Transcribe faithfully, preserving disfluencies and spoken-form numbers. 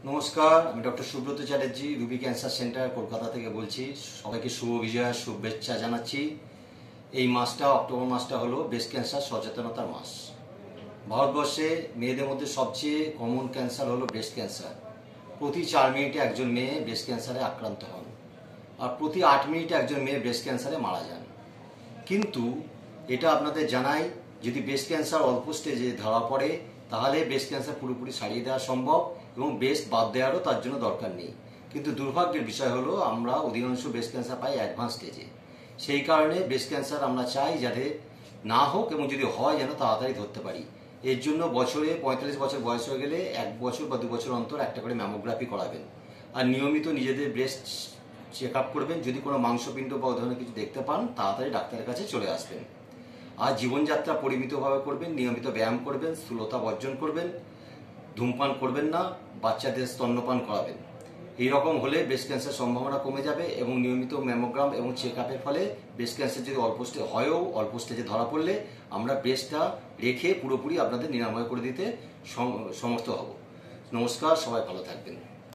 নমস্কার, আমি doctor Subrata Chatterjee, Ruby cancer centre Kolkata থেকে বলছি। সবাইকে শুভ বিজয়া শুভেচ্ছা জানাচ্ছি। এই মাসটা, অক্টোবর মাসটা হলো ব্রেস্ট ক্যান্সার সচেতনতার মাস। ভারতবর্ষে মেয়েদের মধ্যে সবচেয়ে কমন ক্যান্সার হলো ব্রেস্ট ক্যান্সার। প্রতি চার মিনিটে একজন মেয়ে ব্রেস্ট ক্যান্সারে আক্রান্ত হন, আর প্রতি আট মিনিটে একজন মেয়ে ব্রেস্ট ক্যান্সারে মারা যান। কিন্তু এটা আপনাদের জানাই, যদি ব্রেস্ট ক্যান্সার অল্প স্টেজে ধরা পড়ে তাহলে ব্রেস্ট ক্যান্সার পুরোপুরি সারিয়ে দেওয়া সম্ভব এবং ব্রেস্ট বাদ দেওয়ারও তার জন্য দরকার নেই। কিন্তু দুর্ভাগ্যের বিষয় হলো আমরা অধিকাংশ ব্রেস্ট ক্যান্সার পাই অ্যাডভান্স স্টেজে। সেই কারণে ব্রেস্ট ক্যান্সার আমরা চাই যাতে না হোক, এবং যদি হয় যেন তাড়াতাড়ি ধরতে পারি। এর জন্য বছরে পঁয়তাল্লিশ বছর বয়স হয়ে গেলে এক বছর বা দু বছর অন্তর একটা করে ম্যামোগ্রাফি করাবেন, আর নিয়মিত নিজেদের ব্রেস্ট চেক আপ করবেন। যদি কোনো মাংসপিণ্ড বা ধরনের কিছু দেখতে পান তাড়াতাড়ি ডাক্তারের কাছে চলে আসবেন। আর জীবনযাত্রা পরিমিতভাবে করবেন, নিয়মিত ব্যায়াম করবেন, স্থূলতা বর্জন করবেন, ধূমপান করবেন না, বাচ্চাদের স্তন্যপান করাবেন। এইরকম হলে ব্রেস্ট ক্যান্সার সম্ভাবনা কমে যাবে এবং নিয়মিত ম্যামোগ্রাম এবং চেক আপের ফলে ব্রেস্ট ক্যান্সার যদি অল্প স্টেজ হয়ও অল্প স্টেজে ধরা পড়লে আমরা ব্রেস্টটা রেখে পুরোপুরি আপনাদের নিরাময় করে দিতে সমর্থ হব। নমস্কার, সবাই ভালো থাকবেন।